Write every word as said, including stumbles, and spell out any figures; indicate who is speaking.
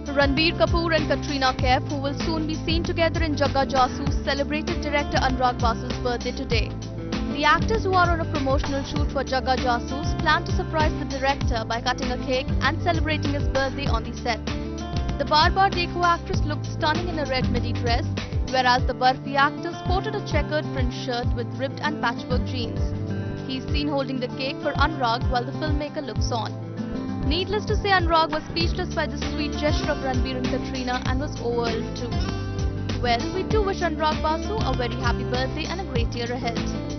Speaker 1: Ranbir Kapoor and Katrina Kaif, who will soon be seen together in Jagga Jassoos, celebrated director Anurag Basu's birthday today. The actors, who are on a promotional shoot for Jagga Jassoos, plan to surprise the director by cutting a cake and celebrating his birthday on the set. The Baar Baar Dekho actress looked stunning in a red midi dress, whereas the Barfi actor sported a checkered print shirt with ribbed and patchwork jeans. He is seen holding the cake for Anurag while the filmmaker looks on. Needless to say, Anurag was speechless by the sweet gesture of Ranbir and Katrina and was overwhelmed too. Well, we do wish Anurag Basu a very happy birthday and a great year ahead.